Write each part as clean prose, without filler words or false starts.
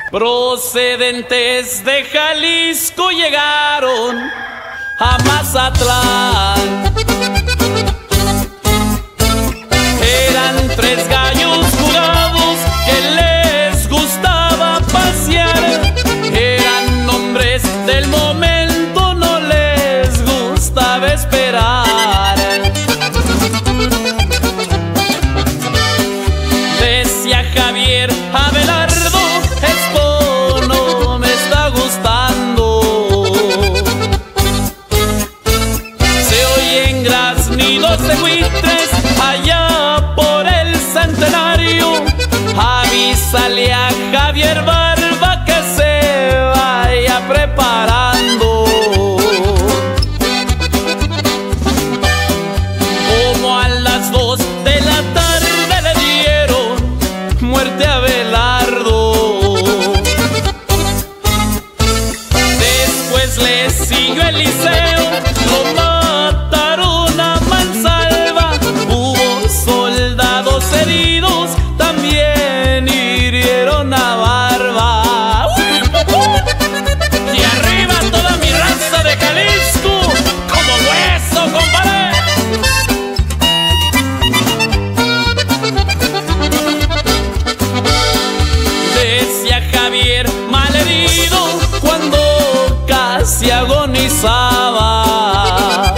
Procedentes de Jalisco llegaron a Mazatlán. Eran tres gallos jugados que les gustaba pasear. Eran hombres del momento, no les gustaba esperar. Decía Javier Abelardo, esto no me está gustando. Se oyen graznidos de buitres allá por el Centenario. Avísale a Javier Barba que se vaya preparando. Como a las 2 de la tarde le dieron muerte a Abelardo. Después le siguió Eliseo, lo mataron a mansalva. Hubo soldados heridos, también hirieron a Barba. Y arriba toda mi raza de Jalisco, como hueso, compadre. Decía Javier malherido cuando casi agonizaba.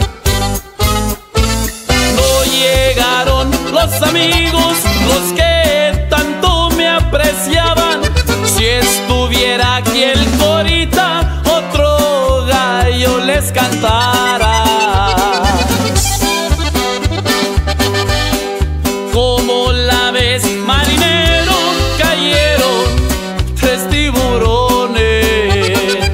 No llegaron los amigos, los que tanto me apreciaban. Si estuviera aquí el Corita, otro gallo les cantara. Como la ves, marinero, cayeron 3 tiburones.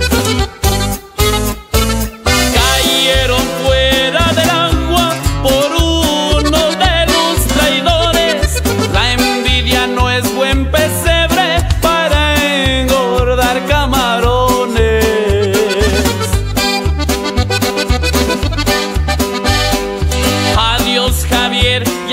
Cayeron fuera del agua por uno de los traidores. La envidia no es buen pesebre para engordar camarones. Adiós, Javier